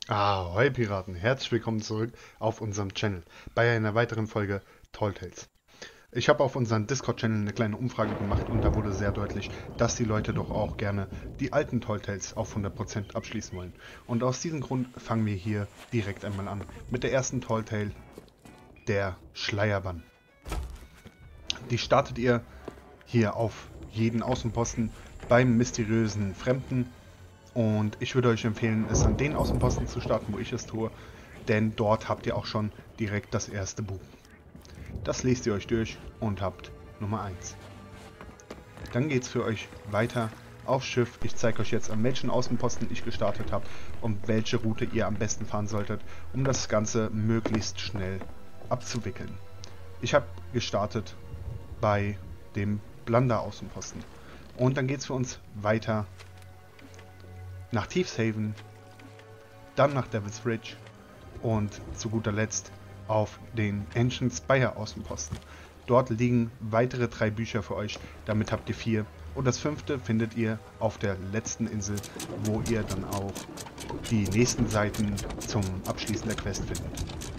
Ahoi Piraten, herzlich willkommen zurück auf unserem Channel bei einer weiteren Folge Tall Tales. Ich habe auf unserem Discord-Channel eine kleine Umfrage gemacht und da wurde sehr deutlich, dass die Leute doch auch gerne die alten Tall Tales auf 100% abschließen wollen. Und aus diesem Grund fangen wir hier direkt einmal an mit der ersten Tall Tale, der Schleierbann. Die startet ihr hier auf jeden Außenposten beim mysteriösen Fremden. Und ich würde euch empfehlen, es an den Außenposten zu starten, wo ich es tue, denn dort habt ihr auch schon direkt das erste Buch. Das lest ihr euch durch und habt Nummer 1. Dann geht es für euch weiter aufs Schiff. Ich zeige euch jetzt, an welchen Außenposten ich gestartet habe und welche Route ihr am besten fahren solltet, um das Ganze möglichst schnell abzuwickeln. Ich habe gestartet bei dem Blunder-Außenposten. Und dann geht es für uns weiter nach Thieves-Haven, dann nach Devil's Ridge und zu guter Letzt auf den Ancient Spire Außenposten. Dort liegen weitere 3 Bücher für euch, damit habt ihr 4. Und das 5. findet ihr auf der letzten Insel, wo ihr dann auch die nächsten Seiten zum Abschließen der Quest findet.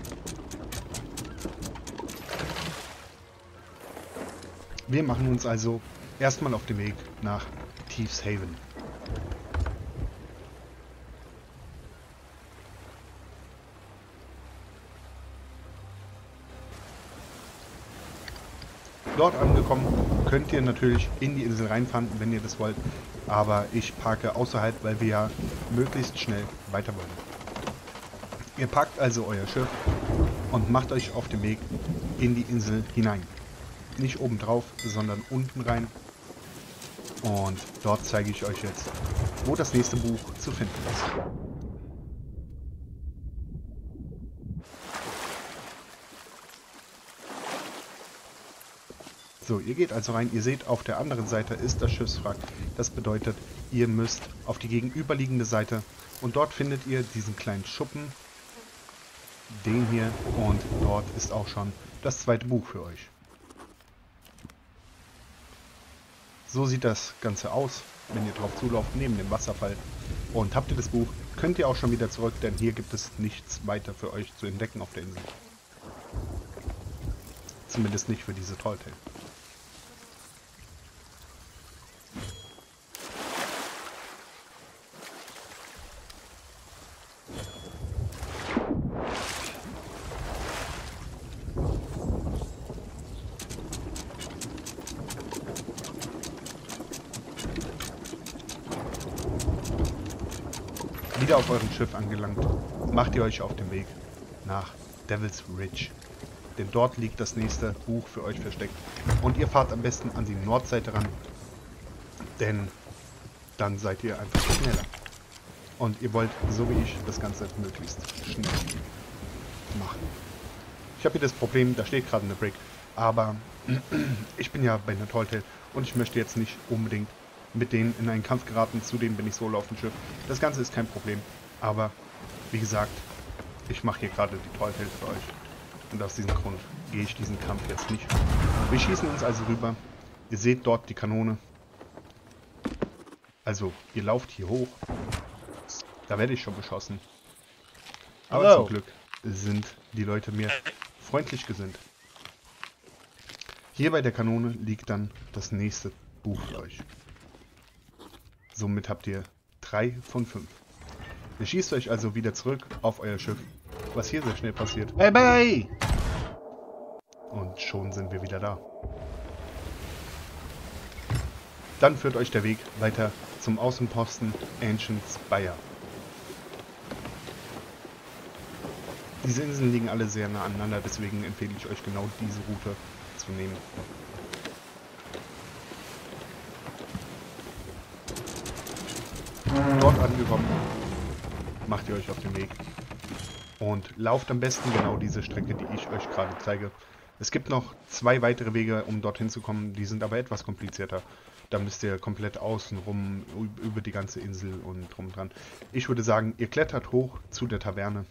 Wir machen uns also erstmal auf den Weg nach Thieves Haven. Dort angekommen könnt ihr natürlich in die Insel reinfahren, wenn ihr das wollt, aber ich parke außerhalb, weil wir ja möglichst schnell weiter wollen. Ihr parkt also euer Schiff und macht euch auf den Weg in die Insel hinein. Nicht oben drauf, sondern unten rein. Und dort zeige ich euch jetzt, wo das nächste Buch zu finden ist. So, ihr geht also rein, ihr seht, auf der anderen Seite ist das Schiffswrack. Das bedeutet, ihr müsst auf die gegenüberliegende Seite und dort findet ihr diesen kleinen Schuppen, den hier, und dort ist auch schon das zweite Buch für euch. So sieht das Ganze aus, wenn ihr drauf zulauft, neben dem Wasserfall. Und habt ihr das Buch, könnt ihr auch schon wieder zurück, denn hier gibt es nichts weiter für euch zu entdecken auf der Insel. Zumindest nicht für diese Tall Tale. Wieder auf eurem Schiff angelangt, macht ihr euch auf den Weg nach Devil's Ridge. Denn dort liegt das nächste Buch für euch versteckt. Und ihr fahrt am besten an die Nordseite ran, denn dann seid ihr einfach schneller. Und ihr wollt, so wie ich, das Ganze möglichst schnell machen. Ich habe hier das Problem, da steht gerade eine Brick, aber ich bin ja bei einer Tall Tale und ich möchte jetzt nicht unbedingt mit denen in einen Kampf geraten, zudem bin ich solo auf dem Schiff. Das Ganze ist kein Problem, aber wie gesagt, ich mache hier gerade die Tall Tale für euch. Und aus diesem Grund gehe ich diesen Kampf jetzt nicht. Wir schießen uns also rüber. Ihr seht dort die Kanone. Also, ihr lauft hier hoch. Da werde ich schon beschossen. Aber Hallo. zum Glück sind die Leute mir freundlich gesinnt. Hier bei der Kanone liegt dann das nächste Buch für euch. Somit habt ihr 3 von 5. Ihr schießt euch also wieder zurück auf euer Schiff, was hier sehr schnell passiert. Hey, hey! Und schon sind wir wieder da. Dann führt euch der Weg weiter zum Außenposten Ancient Spire. Diese Inseln liegen alle sehr nah aneinander, deswegen empfehle ich euch genau diese Route zu nehmen. Dort angekommen, macht ihr euch auf den Weg und lauft am besten genau diese Strecke, die ich euch gerade zeige. Es gibt noch 2 weitere Wege, um dorthin zu kommen, die sind aber etwas komplizierter. Da müsst ihr komplett außenrum über die ganze Insel und drum dran. Ich würde sagen, ihr klettert hoch zu der Taverne.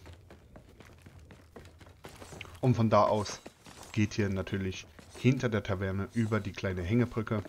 Und von da aus geht ihr natürlich hinter der Taverne über die kleine Hängebrücke.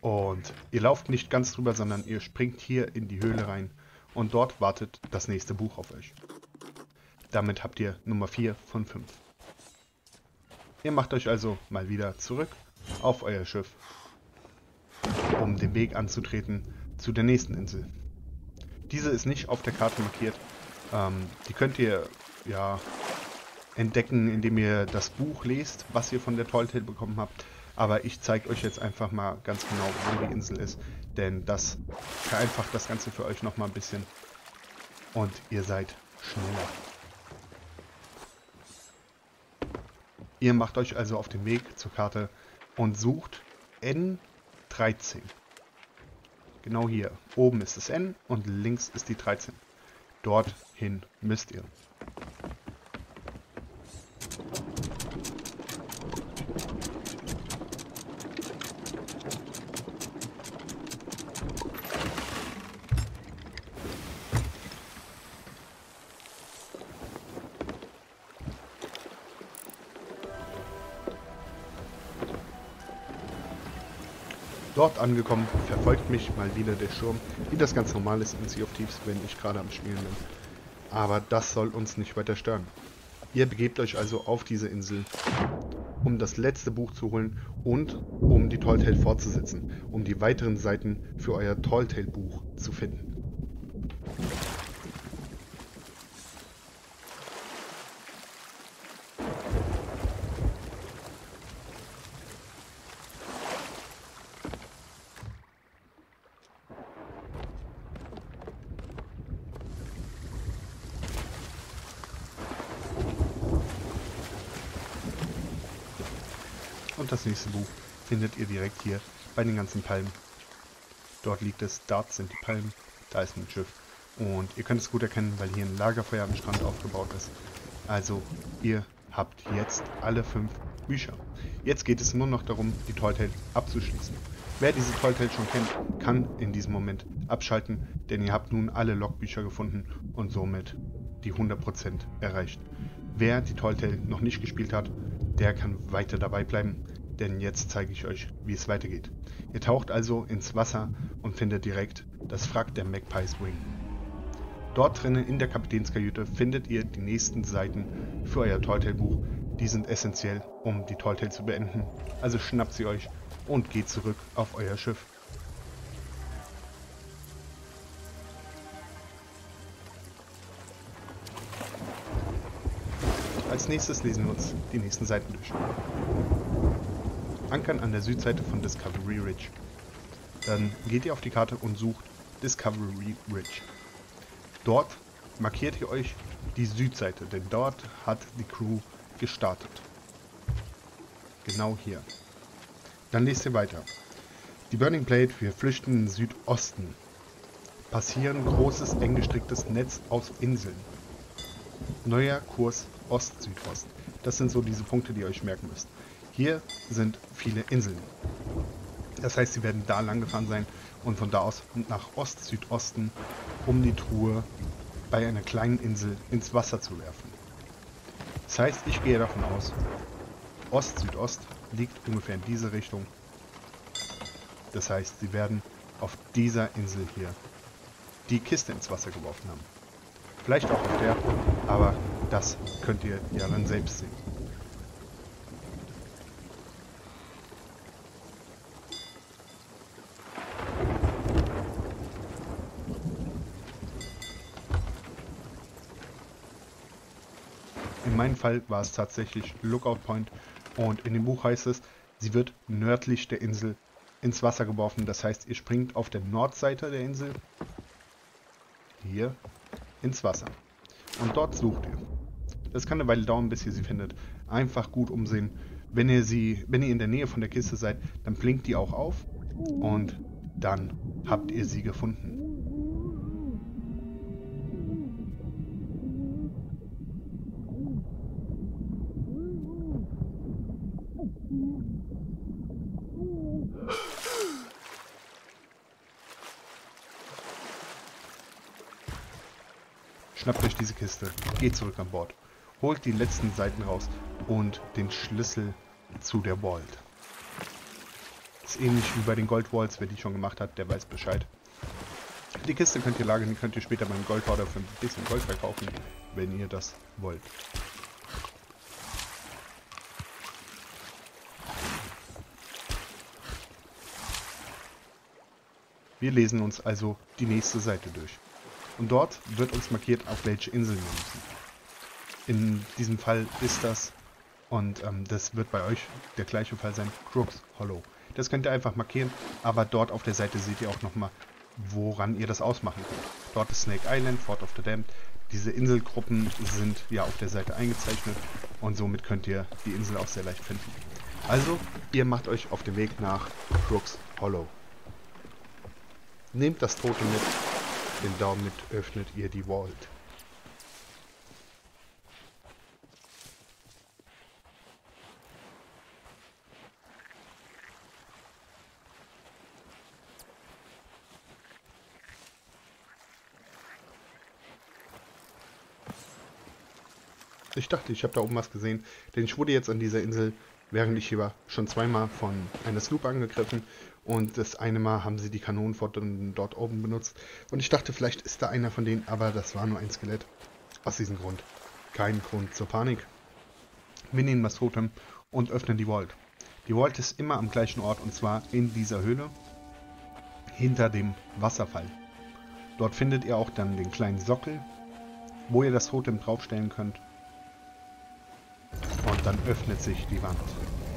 Und ihr lauft nicht ganz drüber, sondern ihr springt hier in die Höhle rein und dort wartet das nächste Buch auf euch. Damit habt ihr Nummer 4 von 5. Ihr macht euch also mal wieder zurück auf euer Schiff, um den Weg anzutreten zu der nächsten Insel. Diese ist nicht auf der Karte markiert. Die könnt ihr ja entdecken, indem ihr das Buch lest, was ihr von der Tall Tale bekommen habt. Aber ich zeige euch jetzt einfach mal ganz genau, wo die Insel ist, denn das vereinfacht das Ganze für euch nochmal ein bisschen und ihr seid schneller. Ihr macht euch also auf den Weg zur Karte und sucht N13. Genau hier. Oben ist das N und links ist die 13. Dorthin müsst ihr. Dort angekommen, verfolgt mich mal wieder der Sturm, wie das ganz normal ist in Sea of Thieves, wenn ich gerade am Spielen bin. Aber das soll uns nicht weiter stören. Ihr begebt euch also auf diese Insel, um das letzte Buch zu holen und um die Tall Tale fortzusetzen, um die weiteren Seiten für euer Tall Tale Buch zu finden. Und das nächste Buch findet ihr direkt hier bei den ganzen Palmen. Dort liegt es, dort sind die Palmen, da ist ein Schiff. Und ihr könnt es gut erkennen, weil hier ein Lagerfeuer am Strand aufgebaut ist. Also, ihr habt jetzt alle 5 Bücher. Jetzt geht es nur noch darum, die Tall Tale abzuschließen. Wer diese Tall Tale schon kennt, kann in diesem Moment abschalten, denn ihr habt nun alle Logbücher gefunden und somit die 100% erreicht. Wer die Tall Tale noch nicht gespielt hat, der kann weiter dabei bleiben, denn jetzt zeige ich euch, wie es weitergeht. Ihr taucht also ins Wasser und findet direkt das Wrack der Magpie's Wing. Dort drinnen in der Kapitänskajüte findet ihr die nächsten Seiten für euer Tall Tale Buch. Die sind essentiell, um die Tall Tale zu beenden. Also schnappt sie euch und geht zurück auf euer Schiff. Als nächstes lesen wir uns die nächsten Seiten durch. Ankern an der Südseite von Discovery Ridge. Dann geht ihr auf die Karte und sucht Discovery Ridge. Dort markiert ihr euch die Südseite, denn dort hat die Crew gestartet. Genau hier. Dann lest ihr weiter. Die Burning Blade, wir flüchten in den Südosten. Passieren großes, eng gestricktes Netz aus Inseln. Neuer Kurs Ost-Südost. Das sind so diese Punkte, die ihr euch merken müsst. Hier sind viele Inseln. Das heißt, sie werden da lang gefahren sein und von da aus nach Ost-Südosten, um die Truhe bei einer kleinen Insel ins Wasser zu werfen. Das heißt, ich gehe davon aus, Ost-Südost liegt ungefähr in diese Richtung. Das heißt, sie werden auf dieser Insel hier die Kiste ins Wasser geworfen haben. Vielleicht auch auf der, aber das könnt ihr ja dann selbst sehen. In meinem Fall war es tatsächlich Lookout Point und in dem Buch heißt es, sie wird nördlich der Insel ins Wasser geworfen. Das heißt, ihr springt auf der Nordseite der Insel hier ins Wasser und dort sucht ihr. Das kann eine Weile dauern, bis ihr sie findet. Einfach gut umsehen. Wenn ihr in der Nähe von der Kiste seid, dann blinkt die auch auf und dann habt ihr sie gefunden. Schnappt euch diese Kiste, geht zurück an Bord, holt die letzten Seiten raus und den Schlüssel zu der Vault. Das ist ähnlich wie bei den Gold Walls. Wer die schon gemacht hat, der weiß Bescheid. Die Kiste könnt ihr lagern, die könnt ihr später beim Goldhorder für ein bisschen Gold verkaufen, wenn ihr das wollt. Wir lesen uns also die nächste Seite durch. Und dort wird uns markiert, auf welche Insel wir müssen. In diesem Fall ist das, und das wird bei euch der gleiche Fall sein, Crooks Hollow. Das könnt ihr einfach markieren, aber dort auf der Seite seht ihr auch nochmal, woran ihr das ausmachen könnt. Dort ist Snake Island, Fort of the Damned. Diese Inselgruppen sind ja auf der Seite eingezeichnet und somit könnt ihr die Insel auch sehr leicht finden. Also, ihr macht euch auf den Weg nach Crooks Hollow. Nehmt das Tote mit, denn damit öffnet ihr die Vault. Ich dachte, ich habe da oben was gesehen, denn ich wurde jetzt an dieser Insel, während ich hier war, schon zweimal von einer Sloop angegriffen und das eine Mal haben sie die Kanonenflotte dort oben benutzt und ich dachte, vielleicht ist da einer von denen, aber das war nur ein Skelett. Aus diesem Grund. Kein Grund zur Panik. Wir nehmen das Totem und öffnen die Vault. Die Vault ist immer am gleichen Ort und zwar in dieser Höhle, hinter dem Wasserfall. Dort findet ihr auch dann den kleinen Sockel, wo ihr das Totem draufstellen könnt. Und dann öffnet sich die Wand.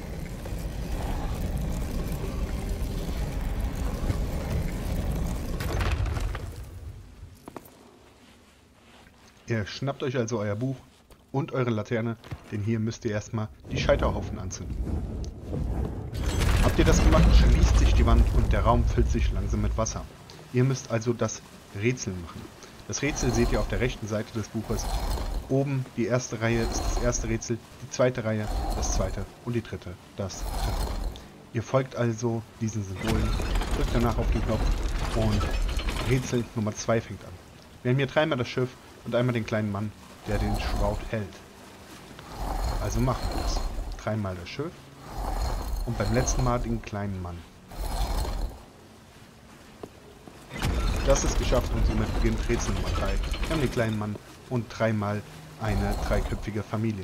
Ihr schnappt euch also euer Buch und eure Laterne, denn hier müsst ihr erstmal die Scheiterhaufen anzünden. Habt ihr das gemacht, schließt sich die Wand und der Raum füllt sich langsam mit Wasser. Ihr müsst also das Rätsel machen. Das Rätsel seht ihr auf der rechten Seite des Buches. Oben die erste Reihe ist das erste Rätsel, die zweite Reihe das zweite und die dritte das dritte. Ihr folgt also diesen Symbolen, drückt danach auf den Knopf und Rätsel Nummer 2 fängt an. Wir haben hier dreimal das Schiff und einmal den kleinen Mann, der den Shroud hält. Also machen wir es. Dreimal das Schiff und beim letzten Mal den kleinen Mann. Das ist geschafft und somit beginnt Rätsel Nummer 3. Wir haben den kleinen Mann und dreimal eine dreiköpfige Familie.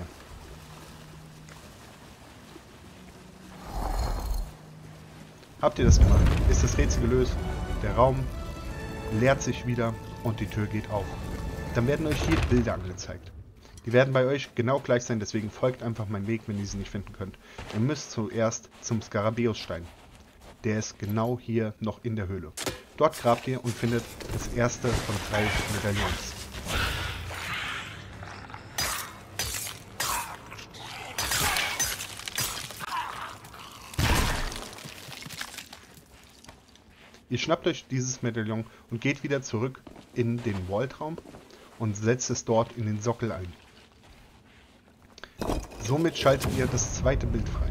Habt ihr das gemacht? Ist das Rätsel gelöst? Der Raum leert sich wieder und die Tür geht auf. Dann werden euch hier Bilder angezeigt. Die werden bei euch genau gleich sein, deswegen folgt einfach meinen Weg, wenn ihr sie nicht finden könnt. Ihr müsst zuerst zum Skarabäusstein. Der ist genau hier noch in der Höhle. Dort grabt ihr und findet das erste von 3 Medaillons. Ihr schnappt euch dieses Medaillon und geht wieder zurück in den Vaultraum und setzt es dort in den Sockel ein. Somit schaltet ihr das zweite Bild frei.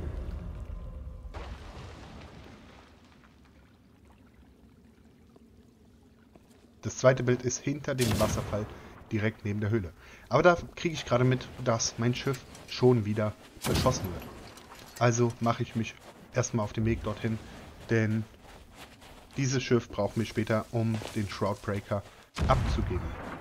Das zweite Bild ist hinter dem Wasserfall, direkt neben der Höhle. Aber da kriege ich gerade mit, dass mein Schiff schon wieder beschossen wird. Also mache ich mich erstmal auf den Weg dorthin, denn dieses Schiff braucht mich später, um den Shroudbreaker abzugeben.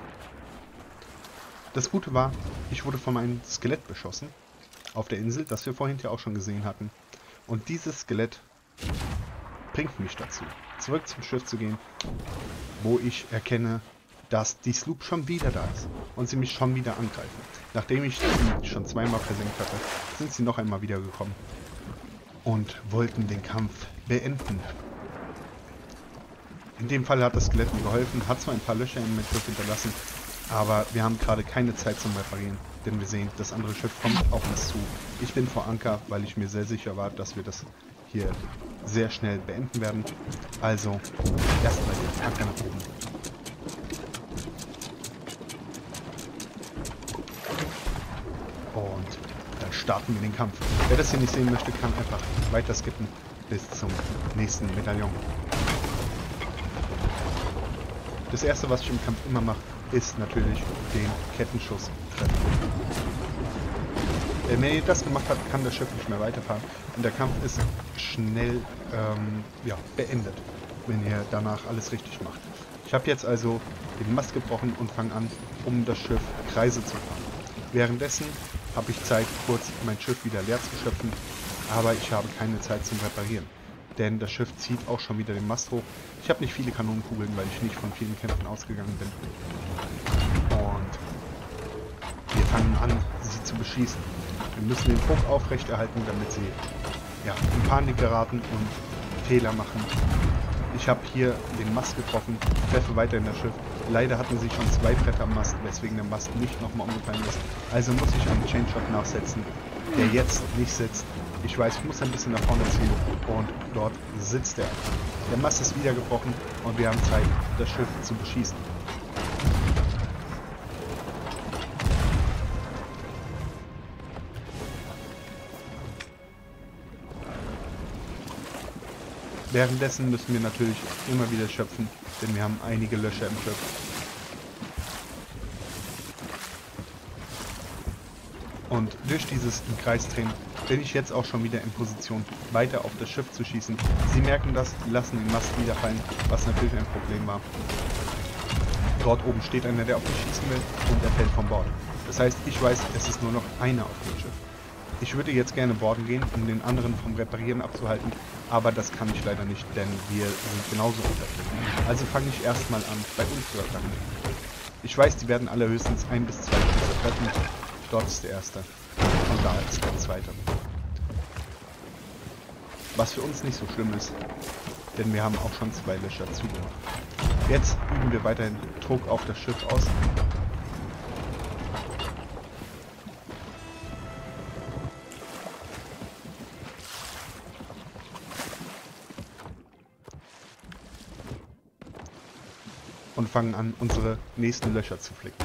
Das Gute war, ich wurde von einem Skelett beschossen auf der Insel, das wir vorhin ja auch schon gesehen hatten. Und dieses Skelett bringt mich dazu, zurück zum Schiff zu gehen, wo ich erkenne, dass die Sloop schon wieder da ist und sie mich schon wieder angreifen. Nachdem ich sie schon zweimal versenkt hatte, sind sie noch einmal wiedergekommen und wollten den Kampf beenden. In dem Fall hat das Skelett mir geholfen, hat zwar ein paar Löcher in meinem Schiff hinterlassen, aber wir haben gerade keine Zeit zum Reparieren, denn wir sehen, das andere Schiff kommt auf uns zu. Ich bin vor Anker, weil ich mir sehr sicher war, dass wir das hier sehr schnell beenden werden. Also erstmal den Anker nach oben. Und dann starten wir den Kampf. Wer das hier nicht sehen möchte, kann einfach weiter skippen bis zum nächsten Medaillon. Das erste, was ich im Kampf immer mache, ist natürlich den Kettenschuss treffen. Wenn ihr das gemacht habt, kann das Schiff nicht mehr weiterfahren und der Kampf ist schnell ja, beendet, wenn ihr danach alles richtig macht. Ich habe jetzt also den Mast gebrochen und fange an, um das Schiff Kreise zu fahren. Währenddessen habe ich Zeit, kurz mein Schiff wieder leer zu schöpfen, aber ich habe keine Zeit zum Reparieren, denn das Schiff zieht auch schon wieder den Mast hoch. Ich habe nicht viele Kanonenkugeln, weil ich nicht von vielen Kämpfen ausgegangen bin. Und wir fangen an, sie zu beschießen. Wir müssen den Druck aufrechterhalten, damit sie ja, in Panik geraten und Fehler machen. Ich habe hier den Mast getroffen, treffe weiter in das Schiff. Leider hatten sie schon 2 Bretter am Mast, weswegen der Mast nicht nochmal umgefallen ist. Also muss ich einen Chain Shot nachsetzen, der jetzt nicht sitzt. Ich weiß, ich muss ein bisschen nach vorne ziehen und dort sitzt er. Der Mast ist wieder gebrochen und wir haben Zeit, das Schiff zu beschießen. Währenddessen müssen wir natürlich immer wieder schöpfen, denn wir haben einige Löcher im Schiff. Und durch dieses im Kreis drehen bin ich jetzt auch schon wieder in Position, weiter auf das Schiff zu schießen. Sie merken das, lassen den Mast wieder fallen, was natürlich ein Problem war. Dort oben steht einer, der auf mich schießen will, und er fällt vom Bord. Das heißt, ich weiß, es ist nur noch einer auf dem Schiff. Ich würde jetzt gerne boarden gehen, um den anderen vom Reparieren abzuhalten, aber das kann ich leider nicht, denn wir sind genauso unterwegs. Also fange ich erstmal an, bei uns zu attacken. Ich weiß, die werden alle höchstens 1 bis 2 Schüsse treffen. Dort ist der erste und da ist der zweite. Was für uns nicht so schlimm ist, denn wir haben auch schon 2 Löcher zugemacht. Jetzt üben wir weiterhin Druck auf das Schiff aus. Und fangen an, unsere nächsten Löcher zu flicken.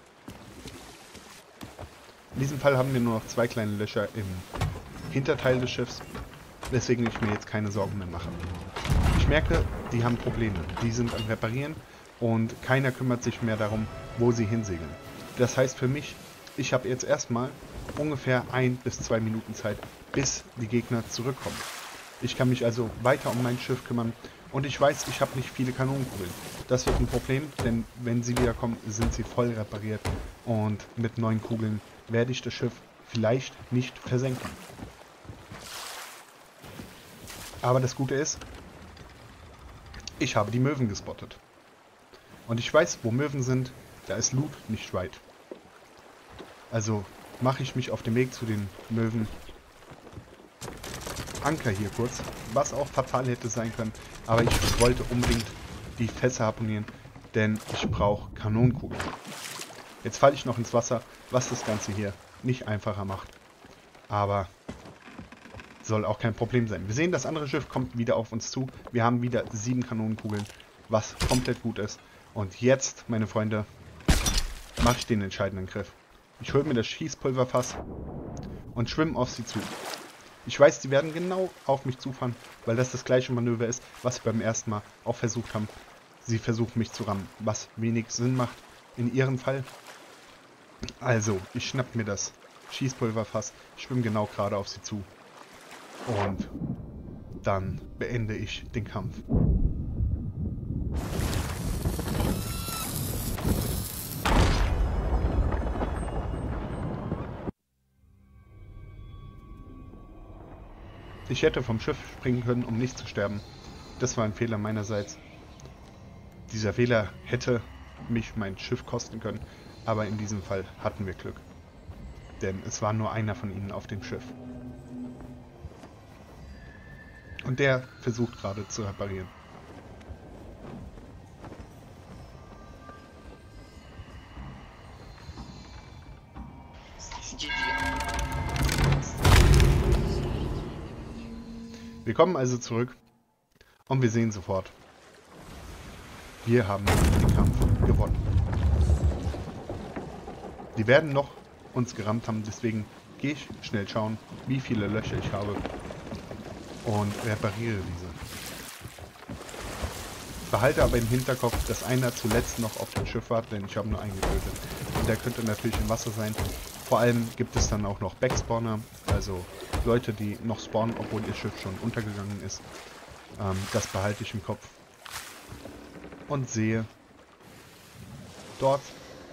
In diesem Fall haben wir nur noch 2 kleine Löcher im Hinterteil des Schiffs, weswegen ich mir jetzt keine Sorgen mehr mache. Ich merke, die haben Probleme. Die sind am Reparieren und keiner kümmert sich mehr darum, wo sie hinsegeln. Das heißt für mich, ich habe jetzt erstmal ungefähr 1 bis 2 Minuten Zeit, bis die Gegner zurückkommen. Ich kann mich also weiter um mein Schiff kümmern und ich weiß, ich habe nicht viele Kanonenkugeln. Das wird ein Problem, denn wenn sie wiederkommen, sind sie voll repariert und mit 9 Kugeln werde ich das Schiff vielleicht nicht versenken. Aber das Gute ist, ich habe die Möwen gespottet. Und ich weiß, wo Möwen sind, da ist Loot nicht weit. Also mache ich mich auf den Weg zu den Möwen. Anker hier kurz, was auch fatal hätte sein können. Aber ich wollte unbedingt die Fässer harponieren, denn ich brauche Kanonenkugeln. Jetzt falle ich noch ins Wasser, was das Ganze hier nicht einfacher macht. Aber soll auch kein Problem sein. Wir sehen, das andere Schiff kommt wieder auf uns zu. Wir haben wieder 7 Kanonenkugeln, was komplett gut ist. Und jetzt, meine Freunde, mache ich den entscheidenden Griff. Ich hole mir das Schießpulverfass und schwimme auf sie zu. Ich weiß, die werden genau auf mich zufahren, weil das gleiche Manöver ist, was sie beim ersten Mal auch versucht haben. Sie versuchen mich zu rammen, was wenig Sinn macht in ihrem Fall. Also, ich schnapp mir das Schießpulverfass, schwimme genau gerade auf sie zu und dann beende ich den Kampf. Ich hätte vom Schiff springen können, um nicht zu sterben. Das war ein Fehler meinerseits. Dieser Fehler hätte mich mein Schiff kosten können, aber in diesem Fall hatten wir Glück. Denn es war nur einer von ihnen auf dem Schiff. Und der versucht gerade zu reparieren. Wir kommen also zurück und wir sehen sofort, wir haben den Kampf gewonnen. Die werden noch uns gerammt haben, deswegen gehe ich schnell schauen, wie viele Löcher ich habe und repariere diese. Behalte aber im Hinterkopf, dass einer zuletzt noch auf dem Schiff war, denn ich habe nur einen getötet. Und der könnte natürlich im Wasser sein. Vor allem gibt es dann auch noch Backspawner also Leute, die noch spawnen, obwohl ihr Schiff schon untergegangen ist. Das behalte ich im Kopf. Und sehe dort,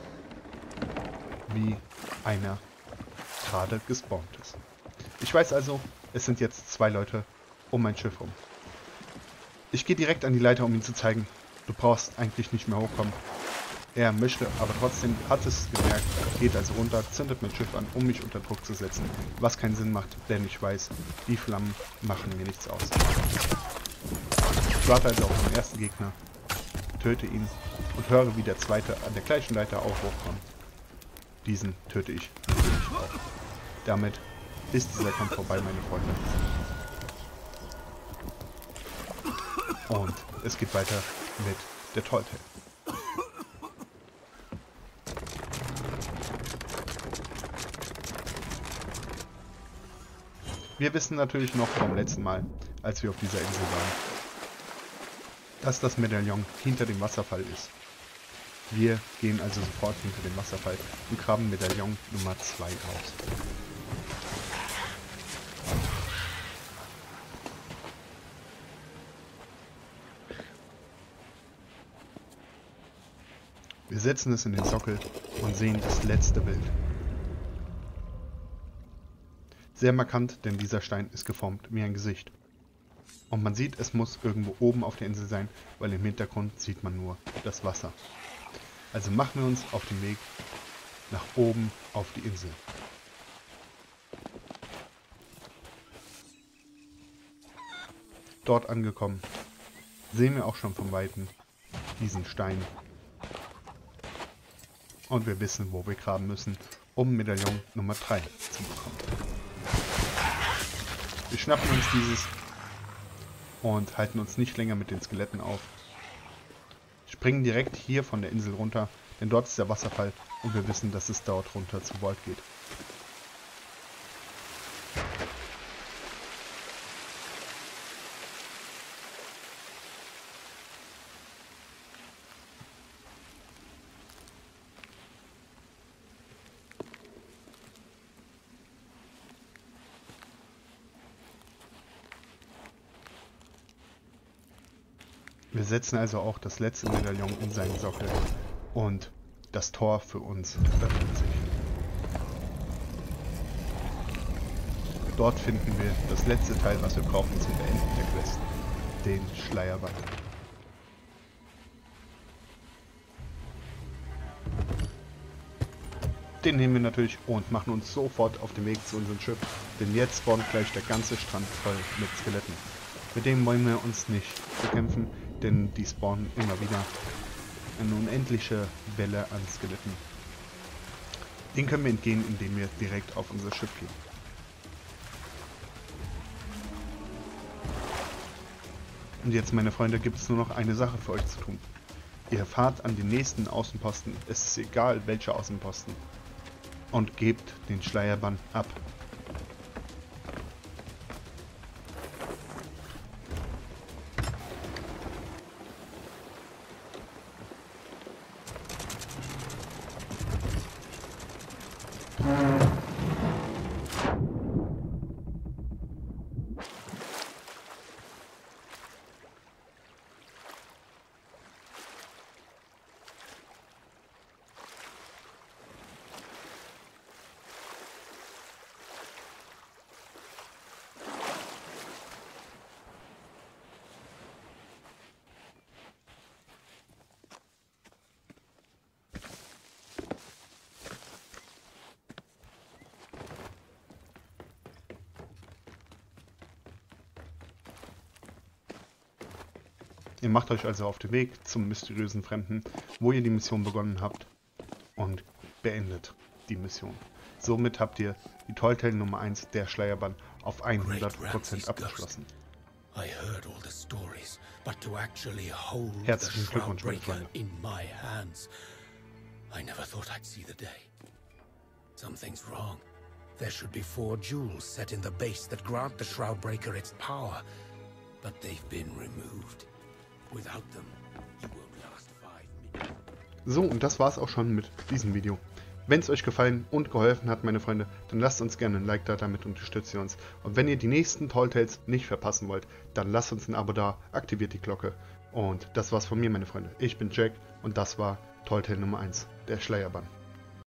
wie einer gerade gespawnt ist. Ich weiß also, es sind jetzt 2 Leute um mein Schiff rum. Ich gehe direkt an die Leiter, um ihm zu zeigen, du brauchst eigentlich nicht mehr hochkommen. Er möchte, aber trotzdem hat es gemerkt, geht also runter, zündet mein Schiff an, um mich unter Druck zu setzen. Was keinen Sinn macht, denn ich weiß, die Flammen machen mir nichts aus. Ich warte also auf den ersten Gegner, töte ihn und höre, wie der zweite an der gleichen Leiter auch hochkommt. Diesen töte ich natürlich auch. Damit ist dieser Kampf vorbei, meine Freunde. Und es geht weiter mit der Tall Tale. Wir wissen natürlich noch vom letzten Mal, als wir auf dieser Insel waren, dass das Medaillon hinter dem Wasserfall ist. Wir gehen also sofort hinter dem Wasserfall und graben Medaillon Nummer 2 aus. Wir setzen es in den Sockel und sehen das letzte Bild. Sehr markant, denn dieser Stein ist geformt wie ein Gesicht. Und man sieht, es muss irgendwo oben auf der Insel sein, weil im Hintergrund sieht man nur das Wasser. Also machen wir uns auf den Weg nach oben auf die Insel. Dort angekommen, sehen wir auch schon von Weitem diesen Stein. Und wir wissen, wo wir graben müssen, um Medaillon Nummer 3 zu bekommen. Wir schnappen uns dieses und halten uns nicht länger mit den Skeletten auf. Springen direkt hier von der Insel runter, denn dort ist der Wasserfall und wir wissen, dass es dort runter zu Vault geht. Wir setzen also auch das letzte Medaillon in seinen Sockel und das Tor für uns öffnet sich. Dort finden wir das letzte Teil, was wir brauchen zum Beenden der Quest, den Schleierband. Den nehmen wir natürlich und machen uns sofort auf den Weg zu unserem Schiff, denn jetzt spawnt gleich der ganze Strand voll mit Skeletten. Mit dem wollen wir uns nicht bekämpfen, denn die spawnen immer wieder eine unendliche Welle an Skeletten. Den können wir entgehen, indem wir direkt auf unser Schiff gehen. Und jetzt, meine Freunde, gibt es nur noch eine Sache für euch zu tun. Ihr fahrt an den nächsten Außenposten, es ist egal welcher Außenposten, und gebt den Schleierbann ab. Ihr macht euch also auf den Weg zum mysteriösen Fremden, wo ihr die Mission begonnen habt, und beendet die Mission. Somit habt ihr die Tall Tale Nummer 1, der Schleierbann, auf 100% abgeschlossen. Herzlichen Glückwunsch, meine Freunde. I never thought I'd see the day. Something's wrong. There should be 4 jewels set in the base that grant the Shroudbreaker its power, but they've been removed. Without them, you won't last 5 minutes. So, und das war's auch schon mit diesem Video. Wenn es euch gefallen und geholfen hat, meine Freunde, dann lasst uns gerne ein Like da, damit unterstützt ihr uns. Und wenn ihr die nächsten Tall Tales nicht verpassen wollt, dann lasst uns ein Abo da, aktiviert die Glocke. Und das war's von mir, meine Freunde. Ich bin Jack und das war Tall Tale Nummer 1, der Schleierbann.